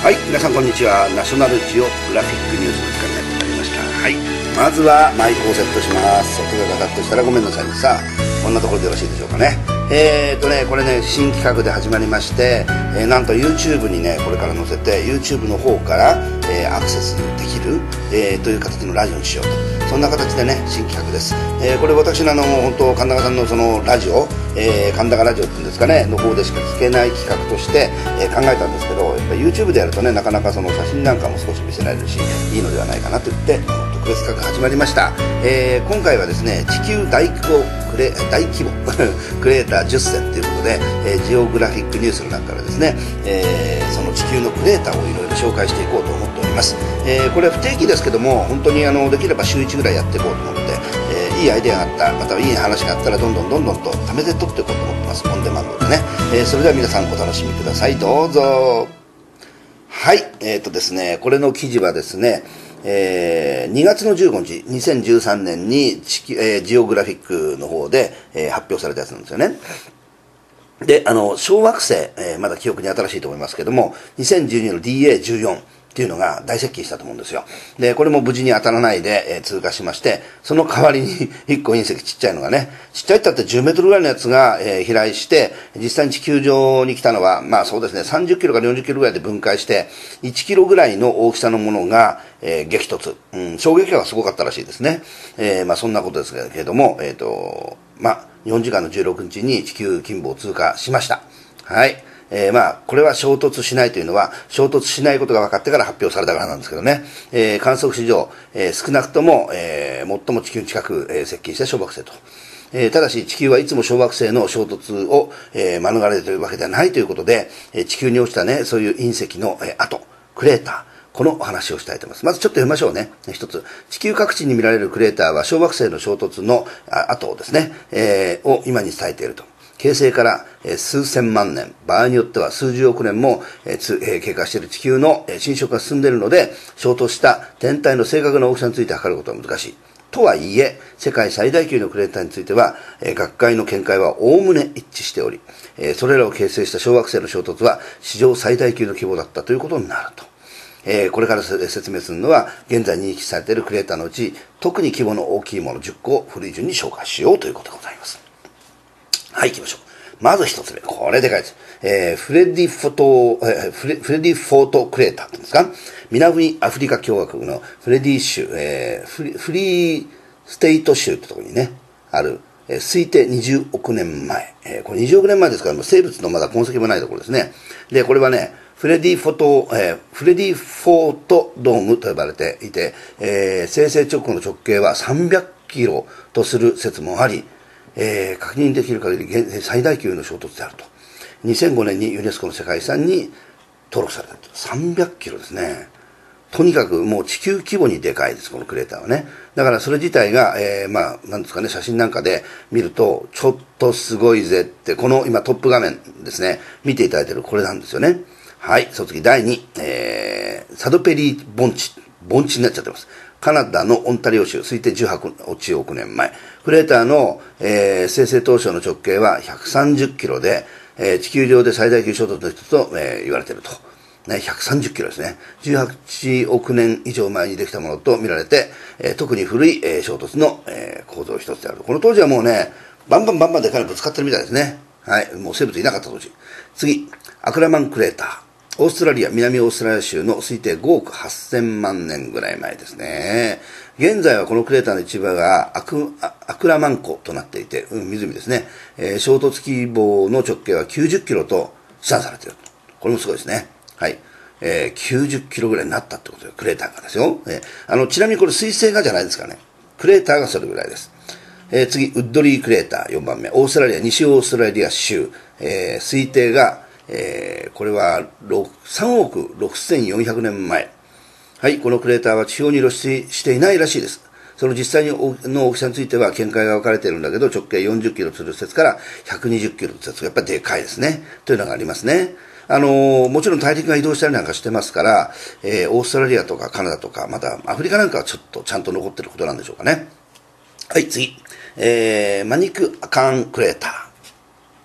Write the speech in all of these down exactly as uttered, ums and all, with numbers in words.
はい、皆さんこんにちは。ナショナルジオグラフィックニュースの時間がやってまいりました。はい、まずはマイクをセットします。音がガタッとしたらごめんなさい。さあ、こんなところでよろしいでしょうかね。えーとね、これね、新企画で始まりまして、えー、なんと YouTube にね、これから載せて YouTube の方から、えー、アクセスできる、えー、という形のラジオにしようと。そんな形でね、新企画です。えー、これ私のあの本当神高さんのそのラジオ、えー、神高ラジオっていうんですかね、の方でしか聞けない企画として、えー、考えたんですけど、やっぱ YouTube でやるとね、なかなかその写真なんかも少し見せられるし、いいのではないかなと言って特別企画が始まりました。えー、今回はですね、地球大規模クレ大規模クレーターじゅっせんということで、えー、ジオグラフィックニュースの中からですね、えー、その地球のクレーターをいろいろ紹介していこうと思っております。えー、これは不定期ですけども、本当にあのできれば週いちぐらいやっていこうと思って、えー、いいアイデアがあった、またいい話があったらどんどんどんどんと貯めて取っていこうと思ってます。オンデマンドでね。えー、それでは皆さんお楽しみください。どうぞ。はい、えーとですね、これの記事はですね、えー、にがつのじゅうごにち、にせんじゅうさんねんに地球、えー、ジオグラフィックの方で、えー、発表されたやつなんですよね。で、あの、小惑星、えー、まだ記憶に新しいと思いますけども、にせんじゅうにの ディーエーじゅうよん っていうのが大接近したと思うんですよ。で、これも無事に当たらないで、えー、通過しまして、その代わりにいっこ隕石ちっちゃいのがね、ちっちゃいったってじゅうメートルぐらいのやつが、えー、飛来して、実際に地球上に来たのは、まあそうですね、さんじゅっキロからよんじゅっキロぐらいで分解して、いちキロぐらいの大きさのものが、えー、激突、うん。衝撃波がすごかったらしいですね。えー、まあそんなことですけれども、えっと、まあ、日本時間のじゅうろくにちに地球近傍を通過しました。はい。えー、まあ、これは衝突しないというのは、衝突しないことが分かってから発表されたからなんですけどね。えー、観測史上、えー、少なくとも、えー、最も地球に近く、えー、接近した小惑星と。えー、ただし、地球はいつも小惑星の衝突を、えー、免れるというわけではないということで、えー、地球に落ちたね、そういう隕石の、えー、跡、クレーター、このお話をしたいと思います。まずちょっと読みましょうね。一つ。地球各地に見られるクレーターは小惑星の衝突の跡をですね、えー、を今に伝えていると。形成から数千万年、場合によっては数十億年も経過している地球の侵食が進んでいるので、衝突した天体の正確な大きさについて測ることは難しい。とはいえ、世界最大級のクレーターについては、学会の見解はおおむね一致しており、それらを形成した小惑星の衝突は史上最大級の規模だったということになると。えー、これから説明するのは、現在認識されているクレーターのうち、特に規模の大きいものじゅっこを古い順に紹介しようということでございます。はい、行きましょう。まず一つ目。これでかいです。えー、フレディフォト、えー、フレ、フレディフォートクレーターって言うんですか？南アフリカ共和国のフレディ州、えー、フリ、フリーステイト州ってところにね、ある、えー、推定にじゅうおくねんまえ。えー、これにじゅうおくねんまえですから、生物のまだ痕跡もないところですね。で、これはね、フレディフォト、えー、フレディフォートドームと呼ばれていて、えー、生成直後の直径はさんびゃくキロとする説もあり、えー、確認できる限り最大級の衝突であると。にせんごねんにユネスコの世界遺産に登録されたと。さんびゃくキロですね。とにかくもう地球規模にでかいです、このクレーターはね。だからそれ自体が、えー、まあ、なんですかね、写真なんかで見ると、ちょっとすごいぜって、この今トップ画面ですね、見ていただいているこれなんですよね。はい、その次だいに、えー、サドペリー盆地、盆地になっちゃってます。カナダのオンタリオ州、推定じゅうはちおくねんまえ。クレーターの、えー、生成当初の直径はひゃくさんじゅっキロで、えー、地球上で最大級衝突の一つと、えー、言われていると。ね、ひゃくさんじゅっキロですね。じゅうはちおくねん以上前にできたものと見られて、えー、特に古い、えー、衝突の、えー、構造一つである。この当時はもうね、バンバンバンバンでかいのぶつかってるみたいですね。はい、もう生物いなかった当時。次、アクラマンクレーター。オーストラリア、南オーストラリア州の推定ごおくはっせんまんねんぐらい前ですね。現在はこのクレーターの一部がアク、アクラマン湖となっていて、うん、湖ですね。えー、衝突規模の直径はきゅうじゅっキロと試算されている。これもすごいですね。はい。えー、きゅうじゅっキロぐらいになったってことで、クレーターがですよ。えー、あの、ちなみにこれ水星がじゃないですからね。クレーターがそれぐらいです。えー、次、ウッドリークレーターよんばんめ。オーストラリア、西オーストラリア州。えー、推定が、えー、これはさんおくろくせんよんひゃくねんまえ。はい、このクレーターは地表に露出していないらしいです。その実際の大きさについては見解が分かれているんだけど、直径よんじゅっキロとする説からひゃくにじゅっキロとする説がやっぱりでかいですね。というのがありますね。あのー、もちろん大陸が移動したりなんかしてますから、えー、オーストラリアとかカナダとか、またアフリカなんかはちょっとちゃんと残っていることなんでしょうかね。はい、次。えー、マニクアカンクレーター。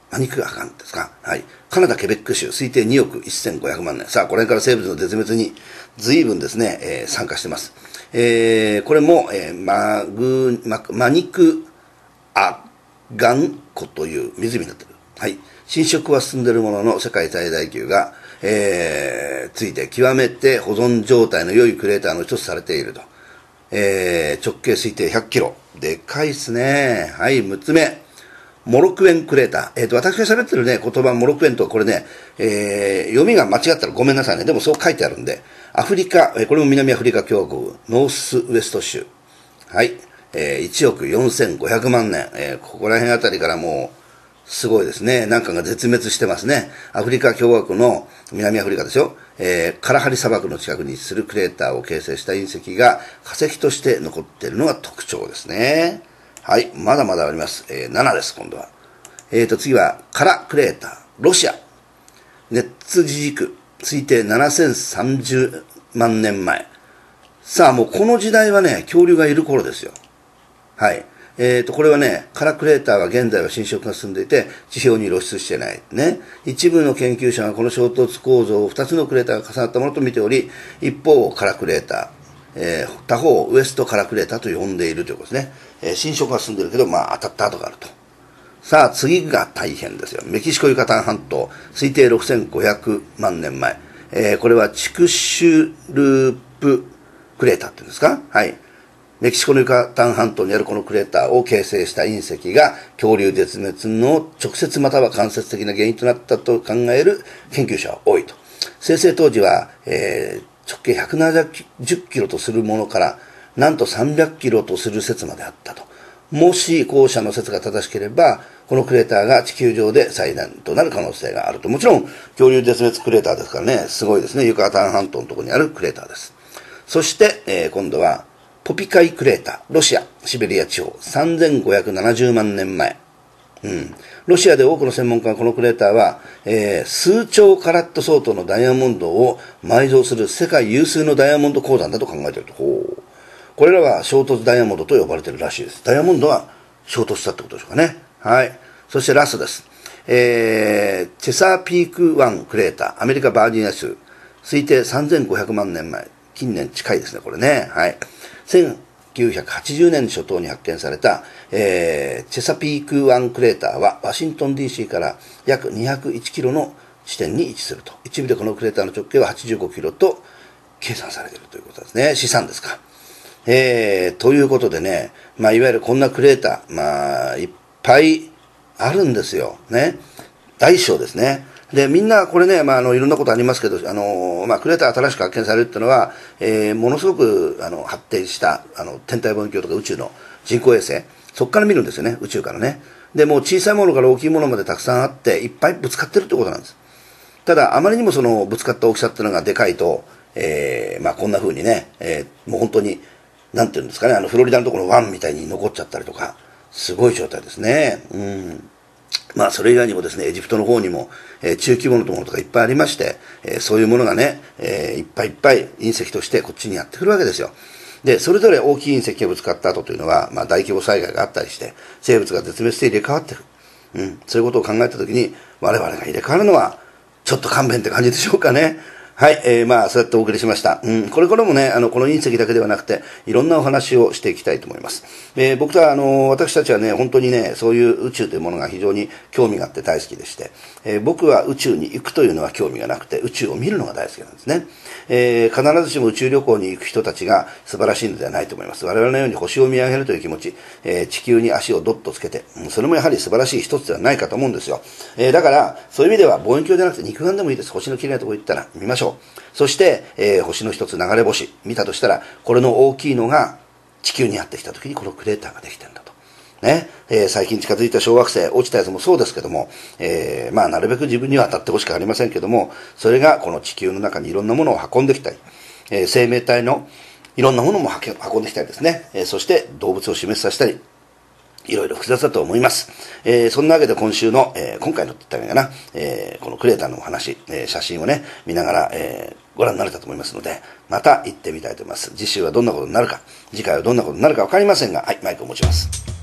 マニクアカンですか。はい。カナダ・ケベック州、推定におくせんごひゃくまんねん。さあ、これから生物の絶滅に随分ですね、えー、参加してます。えー、これも、えー、マグ、マ、マニクアガン湖という湖になっている。はい。浸食は進んでいるものの、世界最大級が、えー、ついて極めて保存状態の良いクレーターの一つされていると。えー、直径推定ひゃくキロ。でかいっすね。はい、むつめ。モロクエンクレーター。えっ、ー、と、私が喋ってるね、言葉、モロクエンとはこれね、えー、読みが間違ったらごめんなさいね。でもそう書いてあるんで、アフリカ、えー、これも南アフリカ共和国、ノースウエスト州。はい。えー、いちおくよんせんごひゃくまんねん。えー、ここら辺あたりからもう、すごいですね。なんかが絶滅してますね。アフリカ共和国の南アフリカでしょ。えー、カラハリ砂漠の近くに位置するクレーターを形成した隕石が化石として残っているのが特徴ですね。はい。まだまだあります。えー、ななです、今度は。えーと、次は、カラクレーター、ロシア。熱磁軸、推定ななせんさんじゅうまんねんまえ。さあ、もうこの時代はね、恐竜がいる頃ですよ。はい。えーと、これはね、カラクレーターは現在は浸食が進んでいて、地表に露出してない。ね。一部の研究者がこの衝突構造をふたつのクレーターが重なったものと見ており、一方をカラクレーター、えー、他方をウエストカラクレーターと呼んでいるということですね。えー、浸食が進んでいるけど、まあ当たった跡があると。さあ、次が大変ですよ。メキシコユカタン半島、推定ろくせんごひゃくまんねんまえ。えー、これはチクシュループクレーターっていうんですか。はい。メキシコのユカタン半島にあるこのクレーターを形成した隕石が恐竜絶滅の直接または間接的な原因となったと考える研究者は多いと。生成当時は、えー、直径ひゃくななじゅっキロとするものから、なんとさんびゃくキロとする説まであったと。もし後者の説が正しければ、このクレーターが地球上で最大となる可能性があると。もちろん、恐竜絶滅クレーターですからね、すごいですね。ユカタン半島のところにあるクレーターです。そして、えー、今度は、ポピカイクレーター、ロシア、シベリア地方、さんぜんごひゃくななじゅうまんねんまえ。うん。ロシアで多くの専門家はこのクレーターは、えー、数兆カラット相当のダイヤモンドを埋蔵する世界有数のダイヤモンド鉱山だと考えていると。ほう。これらは衝突ダイヤモンドと呼ばれているらしいです。ダイヤモンドは衝突したってことでしょうかね。はい。そしてラストです。えー、チェサーピークワンクレーター、アメリカバージニア州、推定さんぜんごひゃくまんねんまえ。近年近いですね、これね。はい。せんきゅうひゃくはちじゅうねん初頭に発見された、えー、チェサピークワンクレーターはワシントン ディーシー から約にひゃくいちキロの地点に位置すると。一部でこのクレーターの直径ははちじゅうごキロと計算されているということですね。試算ですか。えー、ということでね、まあ、いわゆるこんなクレーター、まあ、いっぱいあるんですよ。ね。大小ですね。で、みんなこれね、まあ、あの、いろんなことありますけど、あの、まあ、クレーターが新しく発見されるっていうのは、えー、ものすごく、あの、発展した、あの、天体望遠鏡とか宇宙の人工衛星、そこから見るんですよね、宇宙からね。で、もう小さいものから大きいものまでたくさんあって、いっぱいぶつかってるってことなんです。ただ、あまりにもその、ぶつかった大きさっていうのがでかいと、えー、まあ、こんな風にね、えー、もう本当に、なんていうんですかね、あの、フロリダのところの湾みたいに残っちゃったりとか、すごい状態ですね。うん。まあ、それ以外にもですね、エジプトの方にも、えー、中規模のものとかいっぱいありまして、えー、そういうものがね、えー、いっぱいいっぱい隕石としてこっちにやってくるわけですよ。で、それぞれ大きい隕石がぶつかった後というのは、まあ、大規模災害があったりして、生物が絶滅して入れ替わってる。うん。そういうことを考えたときに、我々が入れ替わるのは、ちょっと勘弁って感じでしょうかね。はい、えー、まあ、そうやってお送りしました。うん、これからもね、あの、この隕石だけではなくて、いろんなお話をしていきたいと思います。えー、僕は、あの、私たちはね、本当にね、そういう宇宙というものが非常に興味があって大好きでして、えー、僕は宇宙に行くというのは興味がなくて、宇宙を見るのが大好きなんですね。えー、必ずしも宇宙旅行に行く人たちが素晴らしいのではないと思います。我々のように星を見上げるという気持ち、えー、地球に足をドッとつけて、それもやはり素晴らしい一つではないかと思うんですよ。えー、だから、そういう意味では望遠鏡じゃなくて肉眼でもいいです。星の綺麗なところ行ったら見ましょう。そして、えー、星の一つ流れ星見たとしたら、これの大きいのが地球にやってきた時にこのクレーターができてるんだと。ね、えー、最近近づいた小惑星、落ちたやつもそうですけども、えー、まあなるべく自分には当たってほしくありませんけども、それがこの地球の中にいろんなものを運んできたり、えー、生命体のいろんなものも運んできたりですね、えー、そして動物を死滅させたり、いろいろ複雑だと思います。えー、そんなわけで今週の、えー、今回のって言ったらいいかな、えー、このクレーターのお話、えー、写真をね、見ながら、えー、ご覧になれたと思いますので、また行ってみたいと思います。次週はどんなことになるか、次回はどんなことになるかわかりませんが、はい、マイクを持ちます。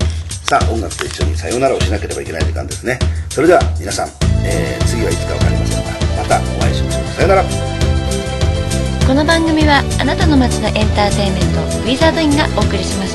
さあ音楽と一緒にさよならをしなければいけない時間ですね。それでは皆さん、えー、次はいつか分かりませんがまたお会いしましょう。さよなら。 この番組はあなたの街のエンターテインメントウィザードインがお送りしました。